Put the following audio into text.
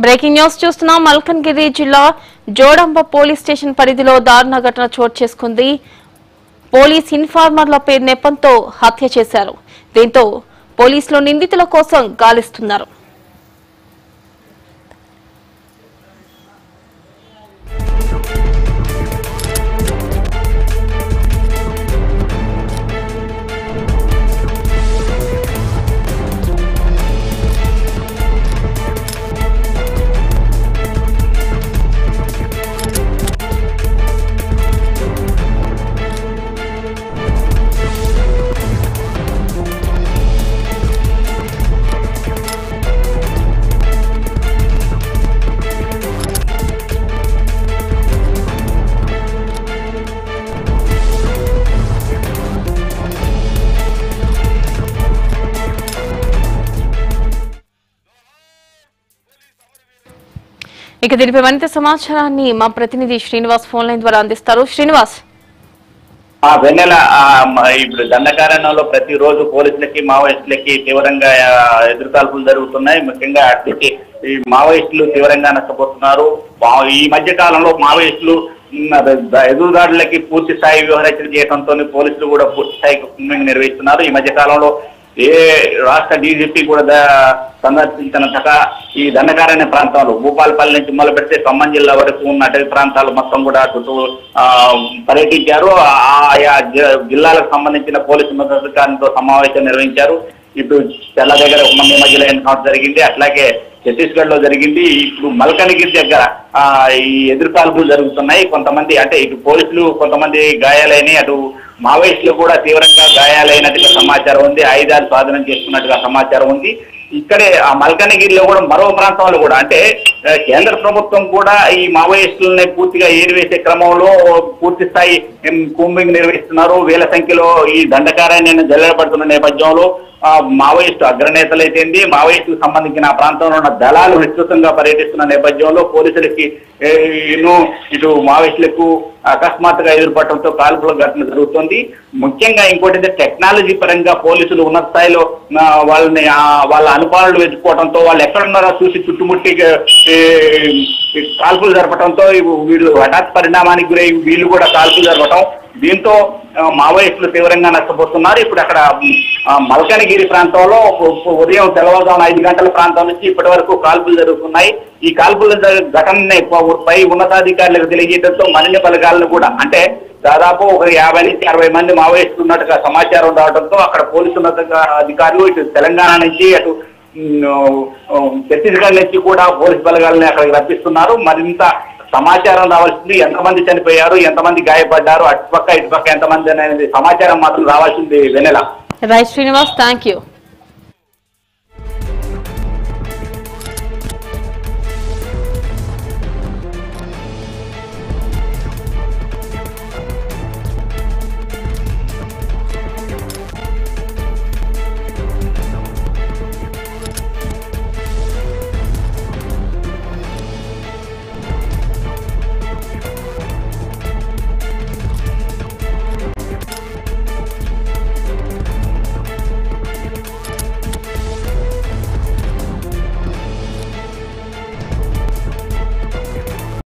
Breaking news చూస్తున్నాం. మల్కన్గిరి జిల్లా జోడంబ police station పరిధిలో దారుణ ఘటన చోటు చేసుకుంది. పోలీస్ ఇన్ఫార్మర్ల పేరు నెపంతో హత్య చేశారు. దీంతో పోలీసులు నిందితుల కోసం గాలిస్తున్నారు. ఇక దీనిపై మరింత సమాచారాన్ని మా ప్రతినిధి శ్రీనివాస్ ఫోన్ లైన్ ద్వారా అందిస్తారు. శ్రీనివాస్, వెన్నెల ఇప్పుడు దండకారణ్యంలో ప్రతిరోజు పోలీసులకి మావోయిస్టులకి తీవ్రంగా ఎదురుకాల్పులు జరుగుతున్నాయి. ముఖ్యంగా అట్లకి ఈ మావోయిస్టులు తీవ్రంగా నష్టపోతున్నారు. ఈ మధ్య కాలంలో మావోయిస్టులు ఎదురుదాడులకి పూర్తి స్థాయి వ్యవహరణ చేయడంతో పోలీసులు కూడా పూర్తి స్థాయి నిర్వహిస్తున్నారు. ఈ మధ్య కాలంలో ఏ రాష్ట్ర డీజీపీ కూడా సందర్శించినంతగా ఈ దండకారణ్య ప్రాంతాలు భూపాలపల్లి నుంచి మొదలు పెడితే ఖమ్మం జిల్లా వరకు ఉన్న అటవీ ప్రాంతాలు మొత్తం కూడా చుట్టూ పర్యటించారు. ఆయా జిల్లాలకు సంబంధించిన పోలీసు ఉన్నతాధికారులతో సమావేశం నిర్వహించారు. ఇప్పుడు తెల్ల దగ్గర ఉమ్మడి మధ్యలో ఎన్కౌంటర్ జరిగింది, అట్లాగే ఛత్తీస్గఢ్ లో జరిగింది. ఇప్పుడు మల్కనగిరి దగ్గర ఈ ఎదురుకాల్పులు జరుగుతున్నాయి. కొంతమంది అంటే ఇటు పోలీసులు కొంతమంది గాయాలైన, అటు మావోయిస్టులు కూడా తీవ్రంగా గాయాలైనట్టుగా సమాచారం ఉంది. ఆయుధాలు స్వాధీనం చేసుకున్నట్టుగా సమాచారం ఉంది. ఇక్కడే ఆ మల్కనగిరిలో కూడా మరో ప్రాంతంలో కూడా అంటే కేంద్ర ప్రభుత్వం కూడా ఈ మావోయిస్టులని పూర్తిగా ఏరివేసే క్రమంలో పూర్తి స్థాయి కూంబింగ్ నిర్వహిస్తున్నారు. వేల సంఖ్యలో ఈ దండకారణ్యాన్ని జల్లెడబడుతున్న నేపథ్యంలో మావోయిస్టు అగ్రనేతలు అయితేంది, మావోయిస్టుకు సంబంధించిన ఆ ప్రాంతంలో ఉన్న దళాలు విస్తృతంగా పర్యటిస్తున్న నేపథ్యంలో పోలీసులకి ఇటు మావోయిస్టులకు అకస్మాత్తుగా ఎదురుపడటంతో కాల్పుల ఘటన జరుగుతుంది. ముఖ్యంగా ఇంకోటి టెక్నాలజీ పరంగా పోలీసులు ఉన్నత స్థాయిలో వాళ్ళ అనుపాలనలు వెతుక్కోవడంతో వాళ్ళు ఎక్కడున్నారో చూసి చుట్టుముట్టి కాల్పులు జరపడంతో వీళ్ళు హఠాత్ పరిణామానికి గురై వీళ్ళు కూడా కాల్పులు జరపడం, దీంతో మావోయిస్టులు తీవ్రంగా నష్టపోతున్నారు. ఇప్పుడు అక్కడ మల్కనగిరి ప్రాంతంలో ఉదయం తెల్లవారుజామున 5 గంటల ప్రాంతం నుంచి ఇప్పటి వరకు కాల్పులు జరుగుతున్నాయి. ఈ కాల్పుల ఘటనని పై ఉన్నతాధికారులకు తెలియజేయడంతో మరిన్ని బలగాలను కూడా అంటే దాదాపు ఒక 50 నుంచి 60 మంది మావోయిస్టులు ఉన్నట్టుగా సమాచారం రావడంతో అక్కడ పోలీసు ఉన్నతాధికారులు ఇటు తెలంగాణ నుంచి అటు ఛత్తీస్గఢ్ నుంచి కూడా పోలీసు బలగాలని అక్కడికి రప్పిస్తున్నారు. మరింత సమాచారం రావాల్సింది, ఎంతమంది చనిపోయారు, ఎంతమంది గాయపడ్డారు, అటుపక్క ఇటుపక్క ఎంతమంది అనేది సమాచారం మాత్రం రావాల్సింది. Vennela. Right Srinivas, thank you.